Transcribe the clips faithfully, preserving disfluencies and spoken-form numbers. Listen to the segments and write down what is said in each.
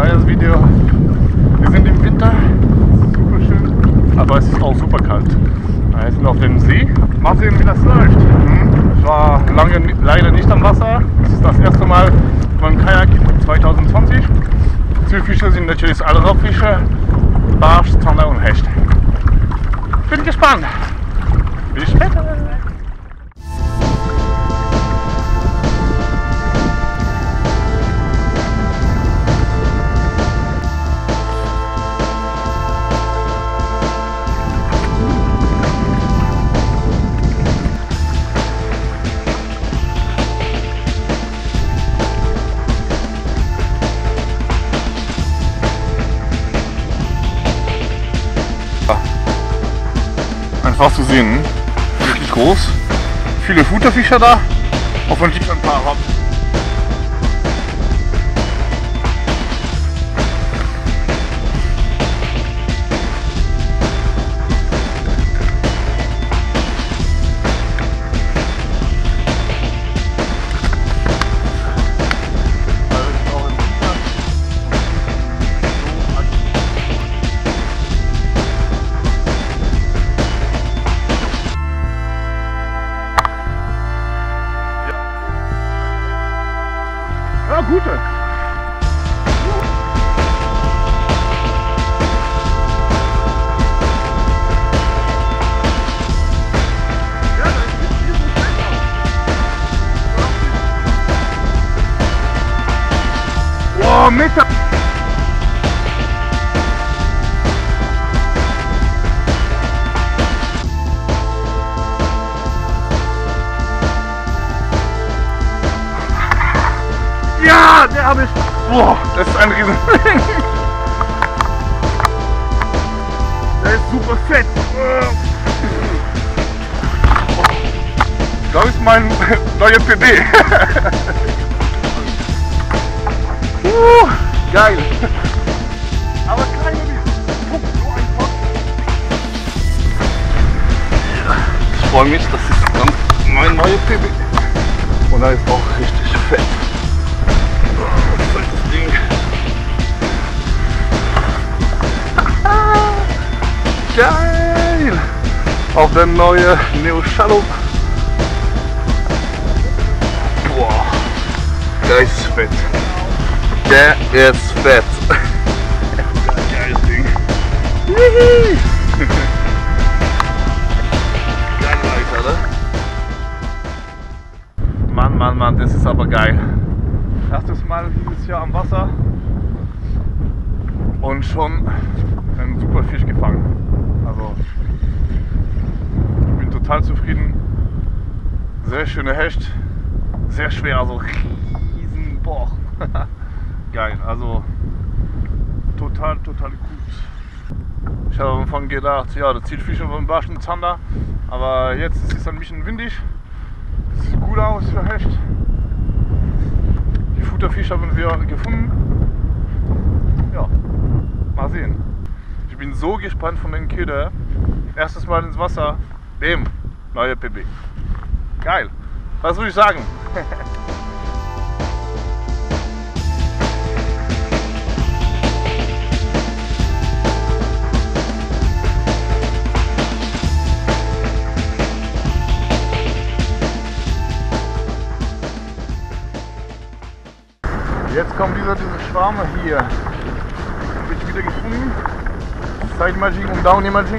neues Video. Wir sind im Winter, super schön, aber es ist auch super kalt. Wir sind auf dem See. Mal sehen, wie das läuft. Ich war lange leider nicht am Wasser. Das ist das erste Mal mit meinem Kajak zwanzig zwanzig. Zielfische sind natürlich alle Raubfische, Barsch, Zander und Hecht. Bin gespannt. Bis später. Einfach zu sehen, wirklich groß, viele Futterfischer da, hoffentlich ein paar Robben. Ja, gute. Ja, da ist nicht viel so schlecht aus. Wow, Meter. Ja, der habe ich. Boah, das ist ein riesen. Der ist super fett. Das ist mein neuer P B. uh, geil. Aber kleine Wies. Guck, so ein Pott. Ich freue mich, das ist ganz mein neuer P B. Und er ist auch richtig fett. Geil! Auf der neue Neo Shallow. Boah, der ist fett. Der ist fett. Geiles Ding. Geil, Leute, oder? Mann, Mann, Mann, das ist aber geil. Erstes Mal dieses Jahr am Wasser und schon einen super Fisch gefangen. Also ich bin total zufrieden. Sehr schöne Hecht, sehr schwer, also riesen Boah. Geil, also total, total gut. Ich habe am Anfang gedacht, ja, der Zielfische war ein Barsch und Zander, aber jetzt ist es ein bisschen windig. Es sieht gut aus für Hecht. Die Futterfisch haben wir gefunden. Ja, mal sehen. Ich bin so gespannt von den Köder. Erstes Mal ins Wasser. Bam, neuer P B. Geil. Was soll ich sagen? Jetzt kommt dieser, diese Schwarme hier. Habe ich wieder gefunden. Side Imaging und Down Imaging.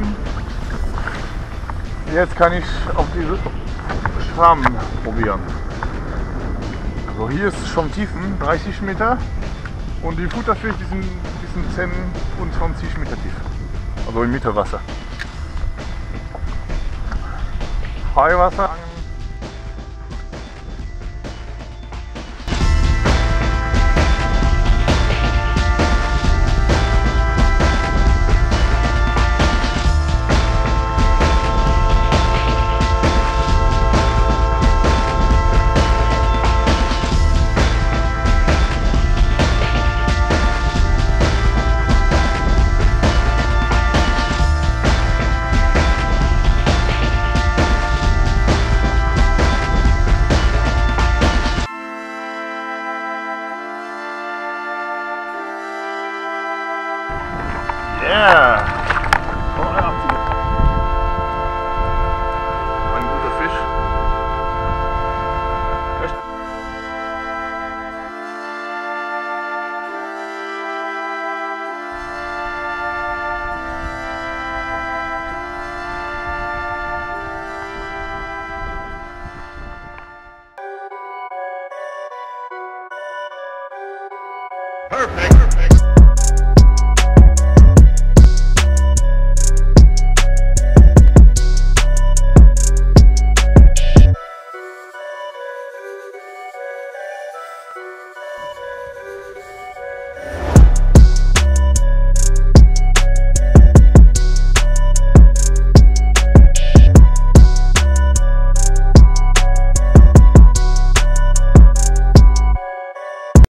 Jetzt kann ich auf diese Schwarmen probieren. Also hier ist schon Tiefen, dreißig Meter. Und die Futterfisch, die sind, die sind zehn und zwanzig Meter tief. Also im Mittelwasser. Freiwasser. Yeah!